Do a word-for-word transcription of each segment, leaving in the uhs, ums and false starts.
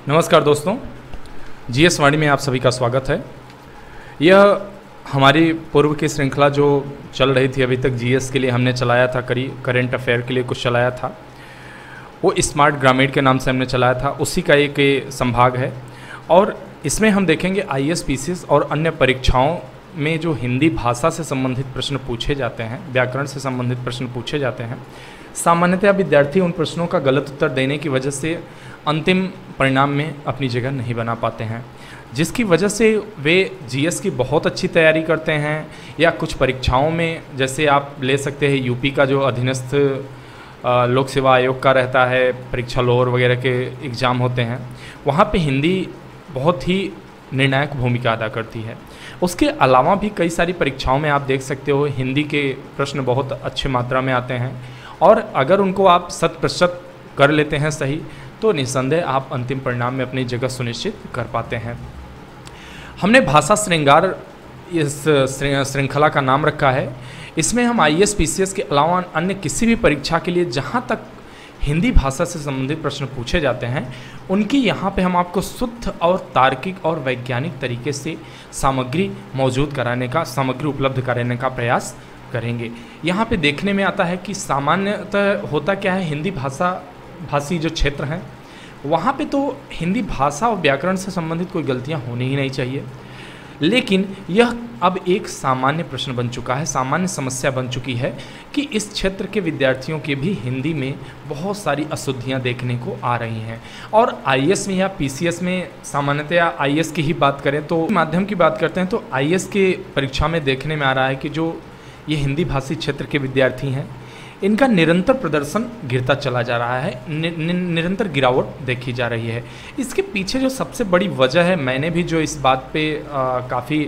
नमस्कार दोस्तों, जीएस वाणी में आप सभी का स्वागत है। यह हमारी पूर्व की श्रृंखला जो चल रही थी, अभी तक जीएस के लिए हमने चलाया था, करी करेंट अफेयर के लिए कुछ चलाया था, वो स्मार्ट ग्रामीण के नाम से हमने चलाया था, उसी का एक संभाग है। और इसमें हम देखेंगे आईएएस, पीसीएस और अन्य परीक्षाओं में जो हिंदी भाषा से संबंधित प्रश्न पूछे जाते हैं, व्याकरण से संबंधित प्रश्न पूछे जाते हैं, सामान्यतः विद्यार्थी उन प्रश्नों का गलत उत्तर देने की वजह से अंतिम परिणाम में अपनी जगह नहीं बना पाते हैं, जिसकी वजह से वे जीएस की बहुत अच्छी तैयारी करते हैं या कुछ परीक्षाओं में, जैसे आप ले सकते हैं यूपी का जो अधीनस्थ लोक सेवा आयोग का रहता है, परीक्षा लोअर वगैरह के एग्ज़ाम होते हैं, वहाँ पे हिंदी बहुत ही निर्णायक भूमिका अदा करती है। उसके अलावा भी कई सारी परीक्षाओं में आप देख सकते हो हिंदी के प्रश्न बहुत अच्छी मात्रा में आते हैं, और अगर उनको आप शत प्रतिशत कर लेते हैं सही, तो निस्संदेह आप अंतिम परिणाम में अपनी जगह सुनिश्चित कर पाते हैं। हमने भाषा श्रृंगार इस श्रृंखला का नाम रखा है। इसमें हम आईएएस, पीसीएस के अलावा अन्य किसी भी परीक्षा के लिए जहाँ तक हिंदी भाषा से संबंधित प्रश्न पूछे जाते हैं, उनकी यहाँ पे हम आपको शुद्ध और तार्किक और वैज्ञानिक तरीके से सामग्री मौजूद कराने का, सामग्री उपलब्ध कराने का प्रयास करेंगे। यहाँ पे देखने में आता है कि सामान्यतः होता क्या है, हिंदी भाषा भाषी जो क्षेत्र हैं वहाँ पे तो हिंदी भाषा और व्याकरण से संबंधित कोई गलतियाँ होनी ही नहीं चाहिए, लेकिन यह अब एक सामान्य प्रश्न बन चुका है, सामान्य समस्या बन चुकी है कि इस क्षेत्र के विद्यार्थियों के भी हिंदी में बहुत सारी अशुद्धियाँ देखने को आ रही हैं। और आईएएस में या पीसीएस में, सामान्यतया आईएएस की ही बात करें तो, माध्यम की बात करते हैं तो आईएएस के परीक्षा में देखने में आ रहा है कि जो ये हिंदी भाषी क्षेत्र के विद्यार्थी हैं, इनका निरंतर प्रदर्शन गिरता चला जा रहा है, नि, नि, निरंतर गिरावट देखी जा रही है। इसके पीछे जो सबसे बड़ी वजह है, मैंने भी जो इस बात पे काफ़ी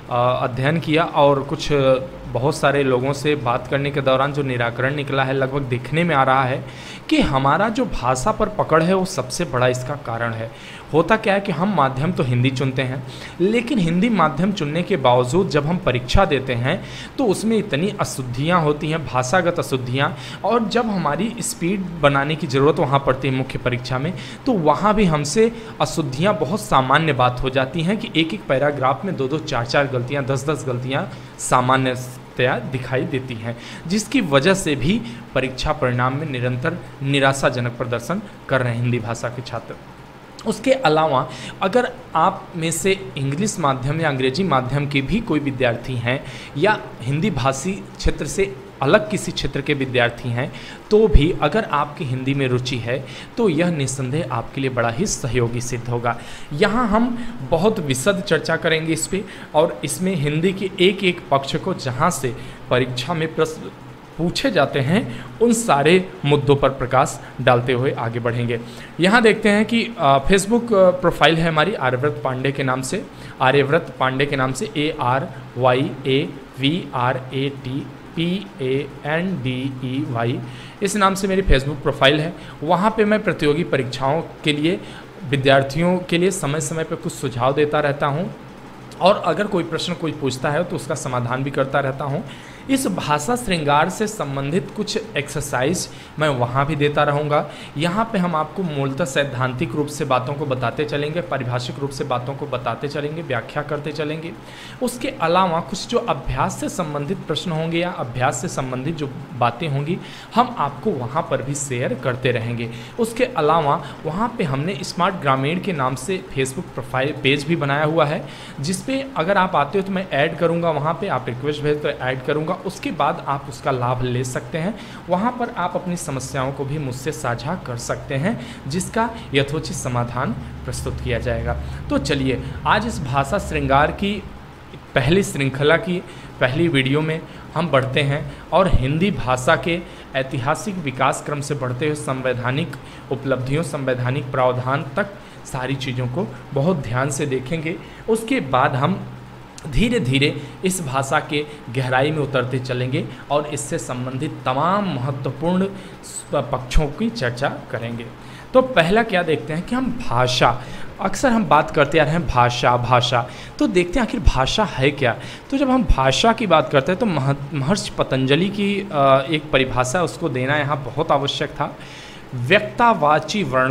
अध्ययन किया और कुछ बहुत सारे लोगों से बात करने के दौरान जो निराकरण निकला है, लगभग देखने में आ रहा है कि हमारा जो भाषा पर पकड़ है वो सबसे बड़ा इसका कारण है। होता क्या है कि हम माध्यम तो हिंदी चुनते हैं, लेकिन हिंदी माध्यम चुनने के बावजूद जब हम परीक्षा देते हैं तो उसमें इतनी अशुद्धियाँ होती हैं, भाषागत अशुद्धियाँ, और जब हमारी स्पीड बनाने की ज़रूरत वहाँ पड़ती है मुख्य परीक्षा में, तो वहाँ भी हमसे अशुद्धियाँ बहुत सामान्य बात हो जाती हैं कि एक एक पैराग्राफ में दो दो चार चार गलतियाँ, दस दस गलतियाँ सामान्य दिखाई देती हैं, जिसकी वजह से भी परीक्षा परिणाम में निरंतर निराशाजनक प्रदर्शन कर रहे हैं हिंदी भाषा के छात्र। उसके अलावा अगर आप में से इंग्लिश माध्यम या अंग्रेजी माध्यम के भी कोई विद्यार्थी हैं या हिंदी भाषी क्षेत्र से अलग किसी क्षेत्र के विद्यार्थी हैं, तो भी अगर आपकी हिंदी में रुचि है तो यह निस्संदेह आपके लिए बड़ा ही सहयोगी सिद्ध होगा। यहाँ हम बहुत विशद चर्चा करेंगे इस पे, और इसमें हिंदी के एक एक पक्ष को जहाँ से परीक्षा में प्रश्न पूछे जाते हैं उन सारे मुद्दों पर प्रकाश डालते हुए आगे बढ़ेंगे। यहाँ देखते हैं कि फेसबुक प्रोफाइल है हमारी आर्यव्रत पांडे के नाम से, आर्यव्रत पांडे के नाम से, A R Y A V R A T P A N D E Y, इस नाम से मेरी फेसबुक प्रोफाइल है। वहाँ पे मैं प्रतियोगी परीक्षाओं के लिए विद्यार्थियों के लिए समय समय पर कुछ सुझाव देता रहता हूँ, और अगर कोई प्रश्न कोई पूछता है तो उसका समाधान भी करता रहता हूँ। इस भाषा श्रृंगार से संबंधित कुछ एक्सरसाइज मैं वहाँ भी देता रहूँगा। यहाँ पे हम आपको मूलतः सैद्धांतिक रूप से बातों को बताते चलेंगे, पारिभाषिक रूप से बातों को बताते चलेंगे, व्याख्या करते चलेंगे। उसके अलावा कुछ जो अभ्यास से संबंधित प्रश्न होंगे या अभ्यास से संबंधित जो बातें होंगी, हम आपको वहाँ पर भी शेयर करते रहेंगे। उसके अलावा वहाँ पर हमने स्मार्ट ग्रामीण के नाम से फेसबुक प्रोफाइल पेज भी बनाया हुआ है, जिस पे अगर आप आते हो तो मैं ऐड करूँगा, वहाँ पर आप रिक्वेस्ट भेज तो ऐड करूँगा, उसके बाद आप उसका लाभ ले सकते हैं। वहाँ पर आप अपनी समस्याओं को भी मुझसे साझा कर सकते हैं, जिसका यथोचित समाधान प्रस्तुत किया जाएगा। तो चलिए आज इस भाषा श्रृंगार की पहली श्रृंखला की पहली वीडियो में हम बढ़ते हैं और हिंदी भाषा के ऐतिहासिक विकास क्रम से बढ़ते हुए संवैधानिक उपलब्धियों, संवैधानिक प्रावधान तक सारी चीज़ों को बहुत ध्यान से देखेंगे। उसके बाद हम धीरे धीरे इस भाषा के गहराई में उतरते चलेंगे और इससे संबंधित तमाम महत्वपूर्ण पक्षों की चर्चा करेंगे। तो पहला क्या देखते हैं कि हम भाषा, अक्सर हम बात करते आ रहे हैं भाषा भाषा, तो देखते हैं आखिर भाषा है क्या। तो जब हम भाषा की बात करते हैं तो महर्षि पतंजलि की एक परिभाषा उसको देना यहाँ बहुत आवश्यक था। व्यक्तावाची वर्णा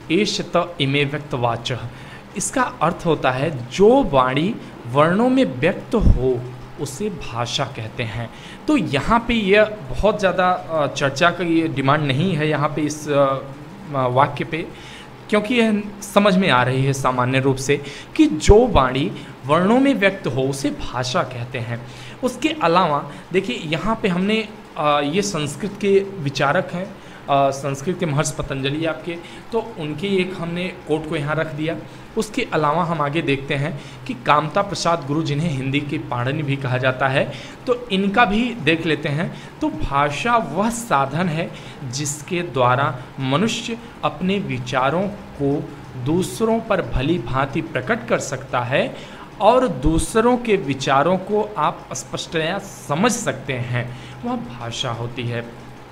एष त इमे व्यक्तवाचः। इसका अर्थ होता है जो वाणी वर्णों में व्यक्त हो उसे भाषा कहते हैं। तो यहाँ पे यह बहुत ज़्यादा चर्चा का ये डिमांड नहीं है यहाँ पे इस वाक्य पे, क्योंकि यह समझ में आ रही है सामान्य रूप से कि जो वाणी वर्णों में व्यक्त हो उसे भाषा कहते हैं। उसके अलावा देखिए यहाँ पे हमने ये संस्कृत के विचारक हैं, संस्कृत के महर्षि पतंजलि आपके, तो उनके एक हमने कोट को यहाँ रख दिया। उसके अलावा हम आगे देखते हैं कि कामता प्रसाद गुरु, जिन्हें हिंदी के पाणिनि भी कहा जाता है, तो इनका भी देख लेते हैं। तो भाषा वह साधन है जिसके द्वारा मनुष्य अपने विचारों को दूसरों पर भली भांति प्रकट कर सकता है और दूसरों के विचारों को आप स्पष्टतया समझ सकते हैं, वह भाषा होती है।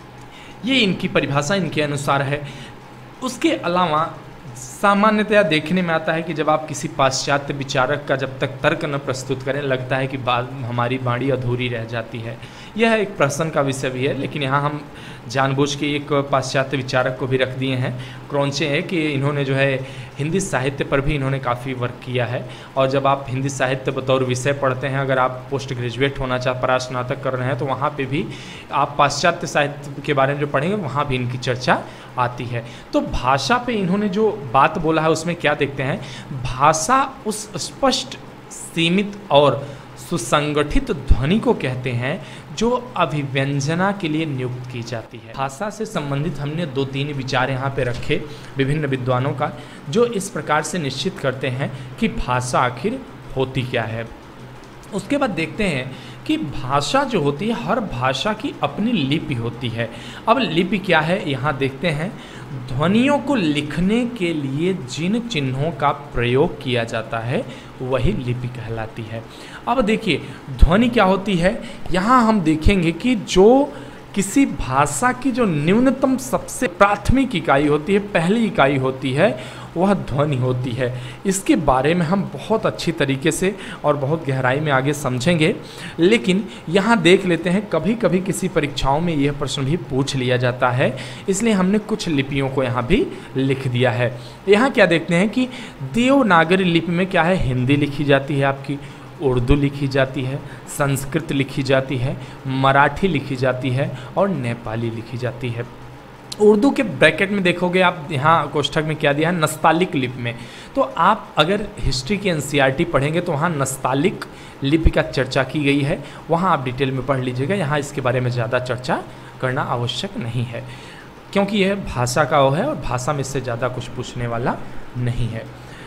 ये इनकी परिभाषा इनके अनुसार है। उसके अलावा सामान्यतया देखने में आता है कि जब आप किसी पाश्चात्य विचारक का जब तक तर्क न प्रस्तुत करें, लगता है कि बात हमारी वाणी अधूरी रह जाती है। यह एक प्रश्न का विषय भी है, लेकिन यहाँ हम जानबूझ के एक पाश्चात्य विचारक को भी रख दिए हैं, क्रॉन्चे है, कि इन्होंने जो है हिंदी साहित्य पर भी इन्होंने काफ़ी वर्क किया है। और जब आप हिंदी साहित्य बतौर विषय पढ़ते हैं, अगर आप पोस्ट ग्रेजुएट होना चाह परास्नातक कर रहे हैं, तो वहाँ पे भी आप पाश्चात्य साहित्य के बारे में जो पढ़ेंगे वहाँ भी इनकी चर्चा आती है। तो भाषा पे इन्होंने जो बात बोला है उसमें क्या देखते हैं, भाषा उस स्पष्ट, सीमित और सुसंगठित ध्वनि को कहते हैं जो अभिव्यंजना के लिए नियुक्त की जाती है। भाषा से संबंधित हमने दो तीन विचार यहाँ पे रखे विभिन्न विद्वानों का, जो इस प्रकार से निश्चित करते हैं कि भाषा आखिर होती क्या है। उसके बाद देखते हैं कि भाषा जो होती है, हर भाषा की अपनी लिपि होती है। अब लिपि क्या है यहाँ देखते हैं। ध्वनियों को लिखने के लिए जिन चिन्हों का प्रयोग किया जाता है वही लिपि कहलाती है। अब देखिए ध्वनि क्या होती है, यहाँ हम देखेंगे कि जो किसी भाषा की जो न्यूनतम सबसे प्राथमिक इकाई होती है, पहली इकाई होती है, वह ध्वनि होती है। इसके बारे में हम बहुत अच्छी तरीके से और बहुत गहराई में आगे समझेंगे, लेकिन यहाँ देख लेते हैं, कभी कभी किसी परीक्षाओं में यह प्रश्न भी पूछ लिया जाता है, इसलिए हमने कुछ लिपियों को यहाँ भी लिख दिया है। यहाँ क्या देखते हैं कि देवनागरी लिपि में क्या है, हिंदी लिखी जाती है आपकी, उर्दू लिखी जाती है, संस्कृत लिखी जाती है, मराठी लिखी जाती है और नेपाली लिखी जाती है। उर्दू के ब्रैकेट में देखोगे आप, यहाँ कोष्ठक में क्या दिया है, नस्तालिक लिपि में। तो आप अगर हिस्ट्री की एनसीईआरटी पढ़ेंगे तो वहाँ नस्तालिक लिपि का चर्चा की गई है, वहाँ आप डिटेल में पढ़ लीजिएगा। यहाँ इसके बारे में ज़्यादा चर्चा करना आवश्यक नहीं है, क्योंकि यह भाषा का वो है और भाषा में इससे ज़्यादा कुछ पूछने वाला नहीं है।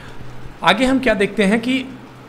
आगे हम क्या देखते हैं कि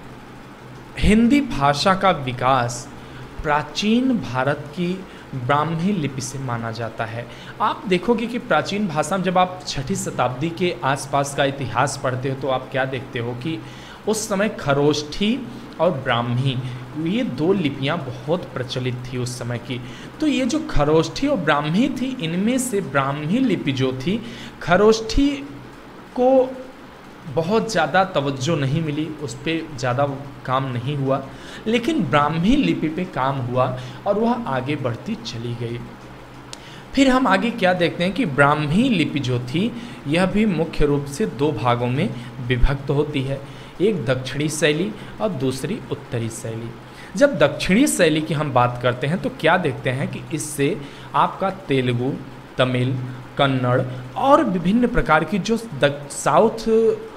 हिंदी भाषा का विकास प्राचीन भारत की ब्राह्मी लिपि से माना जाता है। आप देखोगे कि प्राचीन भाषा में जब आप छठी शताब्दी के आसपास का इतिहास पढ़ते हो तो आप क्या देखते हो कि उस समय खरोष्ठी और ब्राह्मी, ये दो लिपियां बहुत प्रचलित थी उस समय की। तो ये जो खरोष्ठी और ब्राह्मी थी, इनमें से ब्राह्मी लिपि जो थी, खरोष्ठी को बहुत ज़्यादा तवज्जो नहीं मिली, उस पर ज़्यादा काम नहीं हुआ, लेकिन ब्राह्मी लिपि पे काम हुआ और वह आगे बढ़ती चली गई। फिर हम आगे क्या देखते हैं कि ब्राह्मी लिपि जो थी यह भी मुख्य रूप से दो भागों में विभक्त होती है, एक दक्षिणी शैली और दूसरी उत्तरी शैली। जब दक्षिणी शैली की हम बात करते हैं तो क्या देखते हैं कि इससे आपका तेलुगु, तमिल, कन्नड़ और विभिन्न प्रकार की जो साउथ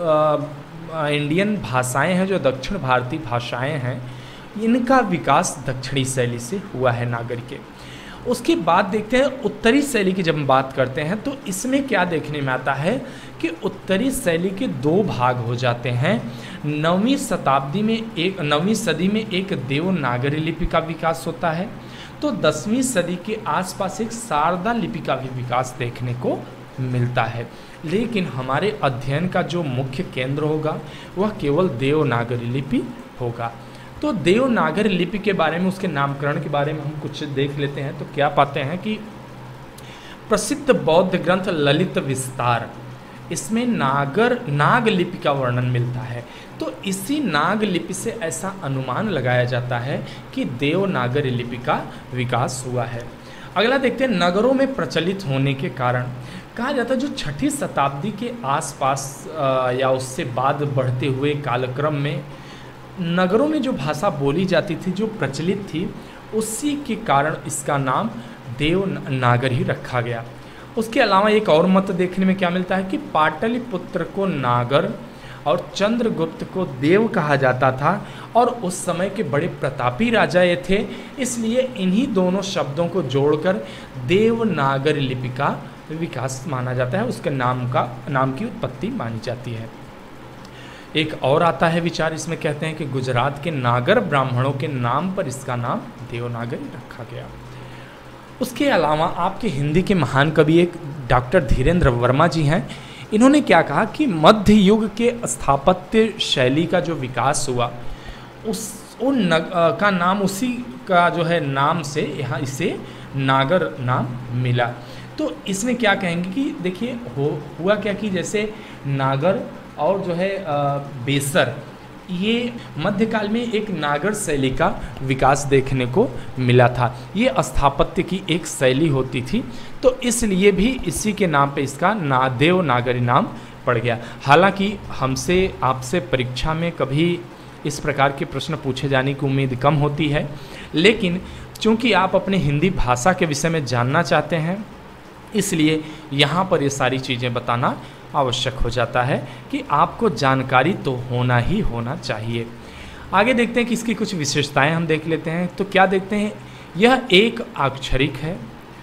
इंडियन भाषाएं हैं, जो दक्षिण भारतीय भाषाएं हैं, इनका विकास दक्षिणी शैली से हुआ है नागरी के। उसके बाद देखते हैं उत्तरी शैली की जब हम बात करते हैं तो इसमें क्या देखने में आता है कि उत्तरी शैली के दो भाग हो जाते हैं। नवीं शताब्दी में एक नवीं सदी में एक देवनागरी लिपि का विकास होता है, तो दसवीं सदी के आसपास एक शारदा लिपि का भी विकास देखने को मिलता है। लेकिन हमारे अध्ययन का जो मुख्य केंद्र होगा वह केवल देवनागरी लिपि होगा। तो देवनागरी लिपि के बारे में, उसके नामकरण के बारे में हम कुछ देख लेते हैं। तो क्या पाते हैं कि प्रसिद्ध बौद्ध ग्रंथ ललित विस्तार, इसमें नागर नाग लिपि का वर्णन मिलता है। तो इसी नाग लिपि से ऐसा अनुमान लगाया जाता है कि देवनागरी लिपि का विकास हुआ है। अगला देखते हैं, नगरों में प्रचलित होने के कारण कहा जाता है जो छठी शताब्दी के आसपास या उससे बाद बढ़ते हुए कालक्रम में नगरों में जो भाषा बोली जाती थी, जो प्रचलित थी, उसी के कारण इसका नाम देवनागरी ही रखा गया। उसके अलावा एक और मत देखने में क्या मिलता है कि पाटलिपुत्र को नागर और चंद्रगुप्त को देव कहा जाता था और उस समय के बड़े प्रतापी राजा ये थे, इसलिए इन्हीं दोनों शब्दों को जोड़कर देवनागरी लिपि का विकास माना जाता है, उसके नाम का नाम की उत्पत्ति मानी जाती है। एक और आता है विचार, इसमें कहते हैं कि गुजरात के नागर ब्राह्मणों के नाम पर इसका नाम देवनागरी रखा गया। उसके अलावा आपके हिंदी के महान कवि एक डॉक्टर धीरेन्द्र वर्मा जी हैं। इन्होंने क्या कहा कि मध्य युग के स्थापत्य शैली का जो विकास हुआ उस उन नग, आ, का नाम उसी का जो है नाम से यहाँ इसे नागर नाम मिला। तो इसमें क्या कहेंगे कि देखिए हो हुआ क्या कि जैसे नागर और जो है आ, बेसर, ये मध्यकाल में एक नागर शैली का विकास देखने को मिला था। ये स्थापत्य की एक शैली होती थी, तो इसलिए भी इसी के नाम पे इसका ना देवनागरी नाम पड़ गया। हालांकि हमसे आपसे परीक्षा में कभी इस प्रकार के प्रश्न पूछे जाने की उम्मीद कम होती है, लेकिन चूंकि आप अपने हिंदी भाषा के विषय में जानना चाहते हैं, इसलिए यहाँ पर ये सारी चीज़ें बताना आवश्यक हो जाता है कि आपको जानकारी तो होना ही होना चाहिए। आगे देखते हैं कि इसकी कुछ विशेषताएं हम देख लेते हैं। तो क्या देखते हैं, यह एक अक्षरिक है।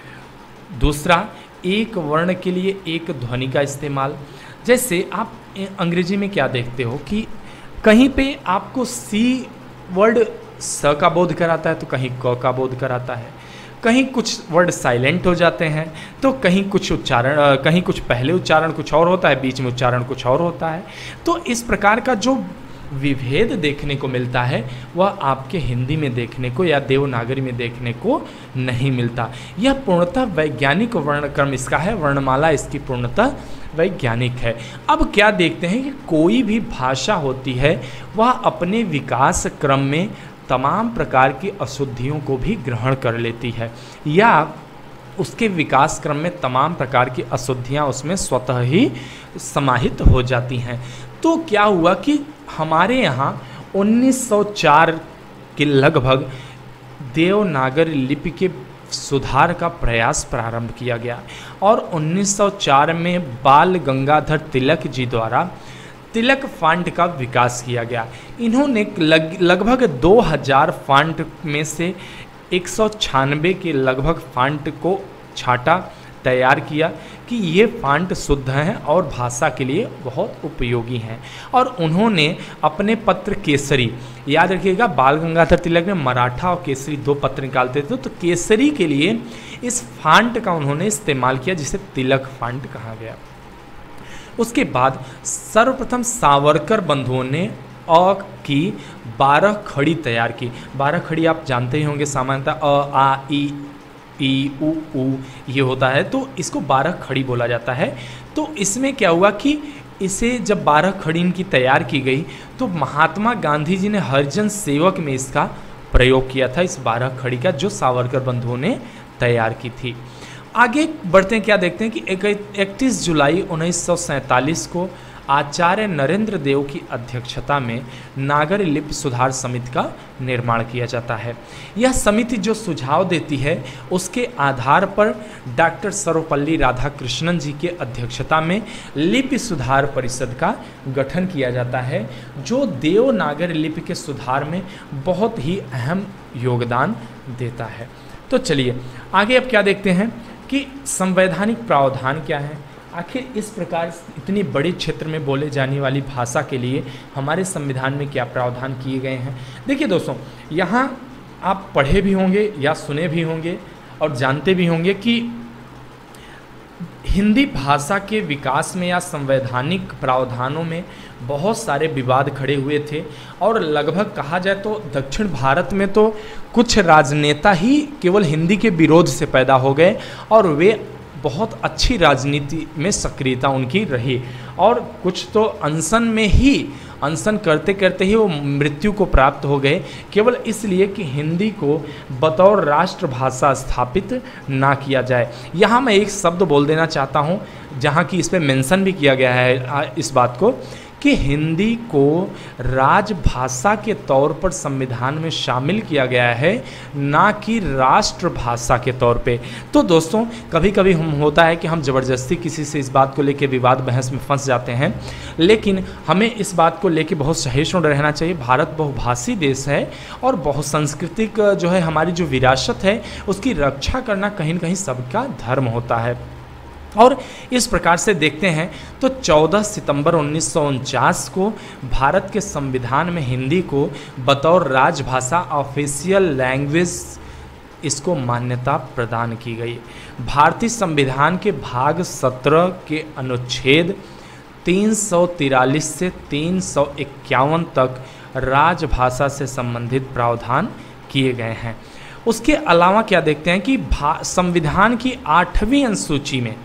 दूसरा, एक वर्ण के लिए एक ध्वनि का इस्तेमाल। जैसे आप अंग्रेजी में क्या देखते हो कि कहीं पे आपको सी वर्ड स का बोध कराता है तो कहीं क का बोध कराता है, कहीं कुछ वर्ड साइलेंट हो जाते हैं तो कहीं कुछ उच्चारण कहीं कुछ पहले उच्चारण कुछ और होता है, बीच में उच्चारण कुछ और होता है। तो इस प्रकार का जो विभेद देखने को मिलता है वह आपके हिंदी में देखने को या देवनागरी में देखने को नहीं मिलता। यह पूर्णतः वैज्ञानिक वर्णक्रम इसका है, वर्णमाला इसकी पूर्णतः वैज्ञानिक है। अब क्या देखते हैं कि कोई भी भाषा होती है वह अपने विकास क्रम में तमाम प्रकार की अशुद्धियों को भी ग्रहण कर लेती है या उसके विकास क्रम में तमाम प्रकार की अशुद्धियाँ उसमें स्वतः ही समाहित हो जाती हैं। तो क्या हुआ कि हमारे यहाँ उन्नीस सौ चार के लगभग देवनागरी लिपि के सुधार का प्रयास प्रारंभ किया गया और उन्नीस सौ चार में बाल गंगाधर तिलक जी द्वारा तिलक फॉन्ट का विकास किया गया। इन्होंने लग, लगभग दो हज़ार फॉन्ट में से एक सौ छियानवे के लगभग फॉन्ट को छाटा, तैयार किया कि ये फॉन्ट शुद्ध हैं और भाषा के लिए बहुत उपयोगी हैं। और उन्होंने अपने पत्र केसरी, याद रखिएगा बाल गंगाधर तिलक ने मराठा और केसरी दो पत्र निकालते थे, तो केसरी के लिए इस फॉन्ट का उन्होंने इस्तेमाल किया जिसे तिलक फॉन्ट कहा गया। उसके बाद सर्वप्रथम सावरकर बंधुओं ने अ की बारह खड़ी तैयार की। बारह खड़ी आप जानते ही होंगे, सामान्यतः अ आ ई ई उ ऊ ये होता है, तो इसको बारह खड़ी बोला जाता है। तो इसमें क्या हुआ कि इसे जब बारह खड़ी इनकी तैयार की गई तो महात्मा गांधी जी ने हरिजन सेवक में इसका प्रयोग किया था, इस बारह खड़ी का, जो सावरकर बंधुओं ने तैयार की थी। आगे बढ़ते हैं, क्या देखते हैं कि इकतीस जुलाई उन्नीस सौ सैंतालीस को आचार्य नरेंद्र देव की अध्यक्षता में नागरी लिपि सुधार समिति का निर्माण किया जाता है। यह समिति जो सुझाव देती है उसके आधार पर डॉक्टर सर्वपल्ली राधाकृष्णन जी के अध्यक्षता में लिपि सुधार परिषद का गठन किया जाता है, जो देवनागरी लिपि के सुधार में बहुत ही अहम योगदान देता है। तो चलिए आगे अब क्या देखते हैं कि संवैधानिक प्रावधान क्या है। आखिर इस प्रकार इतनी बड़ी क्षेत्र में बोले जाने वाली भाषा के लिए हमारे संविधान में क्या प्रावधान किए गए हैं। देखिए दोस्तों, यहाँ आप पढ़े भी होंगे या सुने भी होंगे और जानते भी होंगे कि हिंदी भाषा के विकास में या संवैधानिक प्रावधानों में बहुत सारे विवाद खड़े हुए थे और लगभग कहा जाए तो दक्षिण भारत में तो कुछ राजनेता ही केवल हिंदी के विरोध से पैदा हो गए और वे बहुत अच्छी राजनीति में सक्रियता उनकी रही, और कुछ तो अनशन में ही अनशन करते करते ही वो मृत्यु को प्राप्त हो गए, केवल इसलिए कि हिंदी को बतौर राष्ट्रभाषा स्थापित ना किया जाए। यहाँ मैं एक शब्द बोल देना चाहता हूँ, जहाँ की इस पर मेंशन भी किया गया है इस बात को, कि हिंदी को राजभाषा के तौर पर संविधान में शामिल किया गया है, ना कि राष्ट्रभाषा के तौर पे। तो दोस्तों, कभी कभी हम होता है कि हम ज़बरदस्ती किसी से इस बात को लेके विवाद बहस में फंस जाते हैं, लेकिन हमें इस बात को लेके बहुत सहिष्णु रहना चाहिए। भारत बहुभाषी देश है और बहुसांस्कृतिक जो है हमारी जो विरासत है उसकी रक्षा करना कहीं न कहीं सबका धर्म होता है। और इस प्रकार से देखते हैं तो चौदह सितंबर उन्नीस सौ उनचास को भारत के संविधान में हिंदी को बतौर राजभाषा ऑफिशियल लैंग्वेज इसको मान्यता प्रदान की गई। भारतीय संविधान के भाग सत्रह के अनुच्छेद तीन सौ तिरालीस से तीन सौ इक्यावन तक राजभाषा से संबंधित प्रावधान किए गए हैं। उसके अलावा क्या देखते हैं कि संविधान की आठवीं अनुसूची में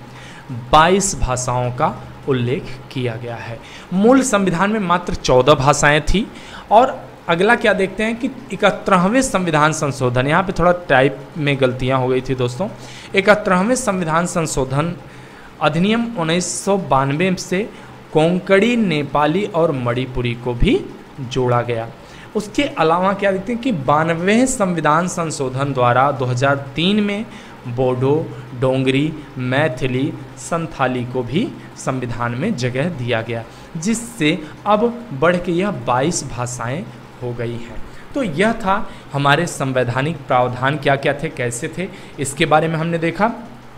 बाईस भाषाओं का उल्लेख किया गया है। मूल संविधान में मात्र चौदह भाषाएं थी। और अगला क्या देखते हैं कि इकहत्तरवें संविधान संशोधन, यहाँ पे थोड़ा टाइप में गलतियाँ हो गई थी दोस्तों। इकहत्तरवें संविधान संशोधन अधिनियम उन्नीस सौ बानवे से कोंकणी, नेपाली और मणिपुरी को भी जोड़ा गया। उसके अलावा क्या देखते हैं कि बानवें संविधान संशोधन द्वारा दो हज़ार तीन में बोडो, डोंगरी, मैथिली, संथाली को भी संविधान में जगह दिया गया, जिससे अब बढ़ के यह बाईस भाषाएं हो गई हैं। तो यह था हमारे संवैधानिक प्रावधान क्या क्या थे, कैसे थे, इसके बारे में हमने देखा।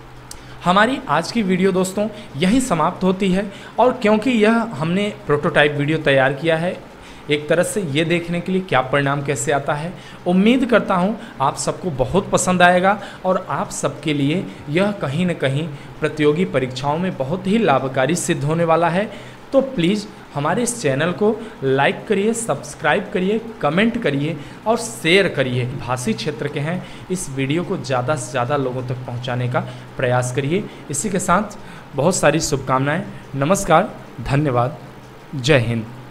हमारी आज की वीडियो दोस्तों यही समाप्त होती है। और क्योंकि यह हमने प्रोटोटाइप वीडियो तैयार किया है एक तरह से ये देखने के लिए क्या परिणाम कैसे आता है, उम्मीद करता हूँ आप सबको बहुत पसंद आएगा और आप सबके लिए यह कहीं न कहीं प्रतियोगी परीक्षाओं में बहुत ही लाभकारी सिद्ध होने वाला है। तो प्लीज़ हमारे इस चैनल को लाइक करिए, सब्सक्राइब करिए, कमेंट करिए और शेयर करिए। भाषी क्षेत्र के हैं, इस वीडियो को ज़्यादा से ज़्यादा लोगों तक पहुँचाने का प्रयास करिए। इसी के साथ बहुत सारी शुभकामनाएँ। नमस्कार, धन्यवाद, जय हिंद।